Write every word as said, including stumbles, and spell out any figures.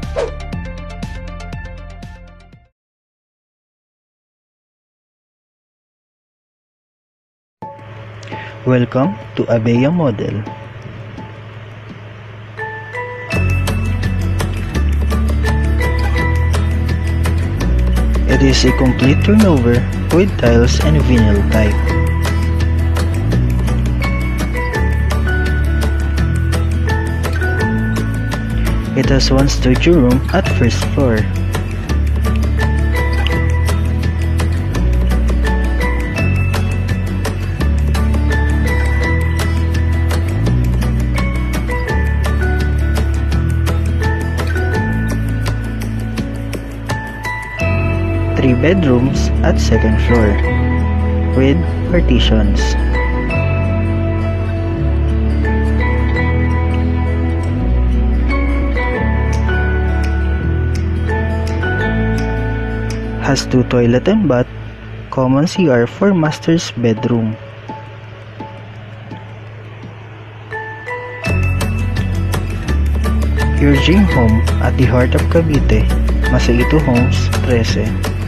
Welcome to ABIEA model. It is a complete turnover with tiles and vinyl type. It has one studio room at first floor. Three bedrooms at second floor with partitions. Has two toilet and bath, common C R for master's bedroom. Your dream home at the heart of Cavite, Masaito Homes, thirteen.